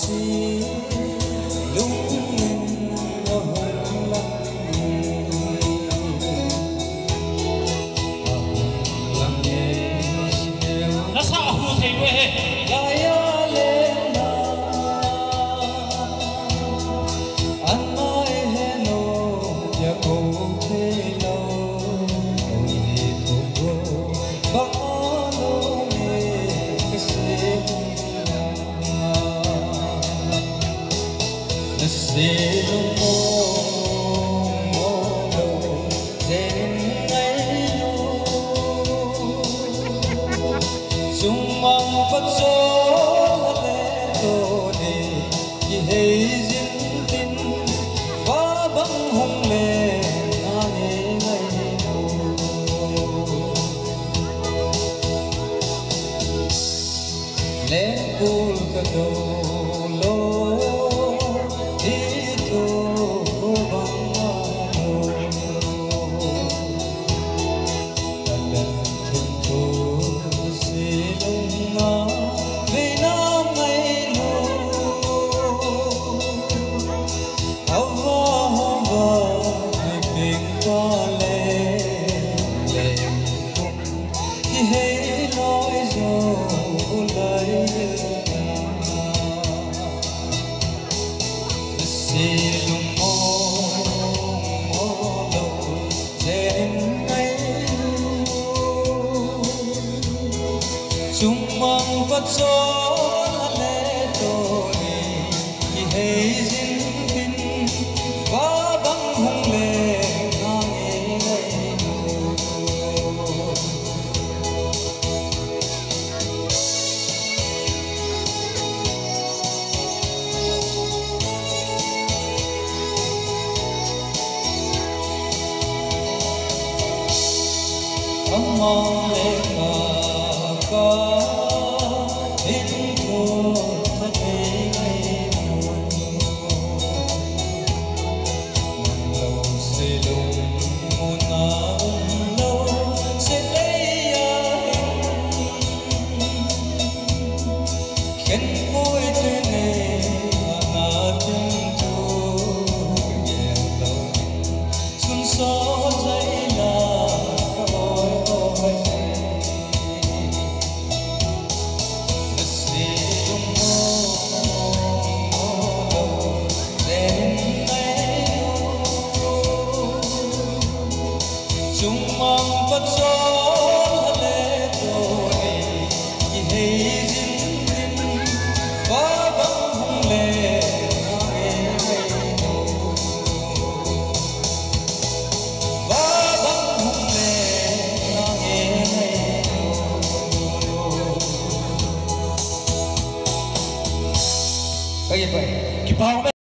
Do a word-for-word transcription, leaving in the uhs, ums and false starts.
si lung linh ở hồng lăng lăng nhẹ nó sao hù thầy quê lại ở lên na anh nói hello ya cô thế lâu đi thôi bao lâu nghe cái gì Silung mo mo lo đến ngày lo sung mang phát gió lên tô đi như hay dính tin và băng hồng lên ngày ngày lo lên buồn cả đôi lo hãy nói dấu lấy silung mo mo lo đến ngày chung mang phát gió lệ tô đi hãy dính tin và băng hùng lệ ngang ngày mong lên mà có đến thua thật về ngày buồn lâu sẽ lùng một năm lâu sẽ lấy anh khen vui tuyên này ngả chân thu nhẹ lòng xuân gió dậy là chung mang phát gió lệ tô đi như hay dính tin và băng hùng lệ ngày ngày và băng hùng lệ ngày ngày cái gì vậy?